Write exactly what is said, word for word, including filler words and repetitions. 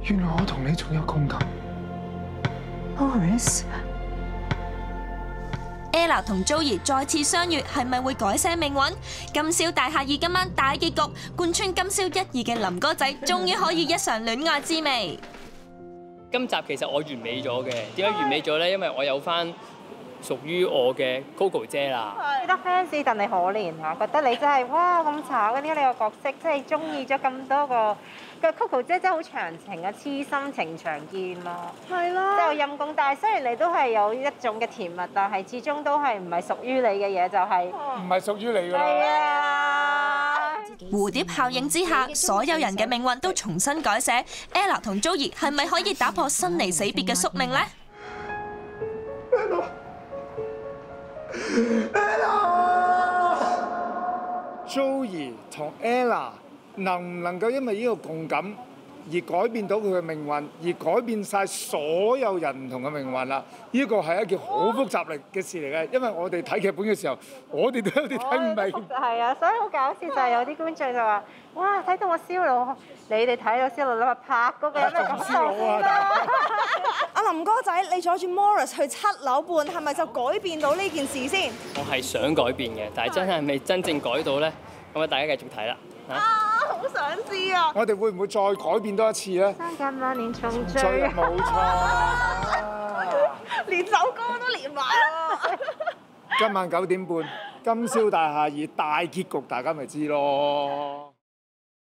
原來我同你仲有共感。 Ella 同 Joey 再次相遇，係咪會改寫命運？金宵大廈二今晚大結局，貫穿金宵一二嘅林哥仔，終於可以一嘗戀愛滋味。 今集其實我完美咗嘅，點解完美咗咧？因為我有翻屬於我嘅 Coco 姐啦。 覺得 fans 戥你可憐啊，覺得你真係哇咁慘嘅，點解你個角色真係中意咗咁多個個 Coco 姐真係好長情啊，痴心情長見咯。係咯。即係陰公，但係雖然你都係有一種嘅甜蜜，但係始終都係唔係屬於你嘅嘢，就係唔係屬於你㗎。 係啊。 蝴蝶效應之下，所有人嘅命運都重新改寫。Ella 同 Joey 係咪可以打破生離死別嘅宿命呢？ Joey 同 Ella 能唔能夠因為呢個共感而改變到佢嘅命運，而改變晒所有人唔同嘅命運啦？呢個係一件好複雜力嘅事嚟嘅，因為我哋睇劇本嘅時候，我哋都有啲睇唔明。 係啊，所以好搞笑就係有啲觀眾就話：哇，睇到我燒腦，你哋睇到燒腦，你話拍嗰個有咩感受啊？ 阿林哥仔，你阻住 Morris 去七樓半，係咪就改變到呢件事先？ 我係想改變嘅，但係真係未真正改到咧？咁啊，大家繼續睇啦。 啊，好想知啊！ 我哋會唔會再改變多一次咧？ 三更萬年重聚， 冇錯， 連首歌都連埋喎。 今晚九點半，金宵大廈二大結局，大家咪知咯。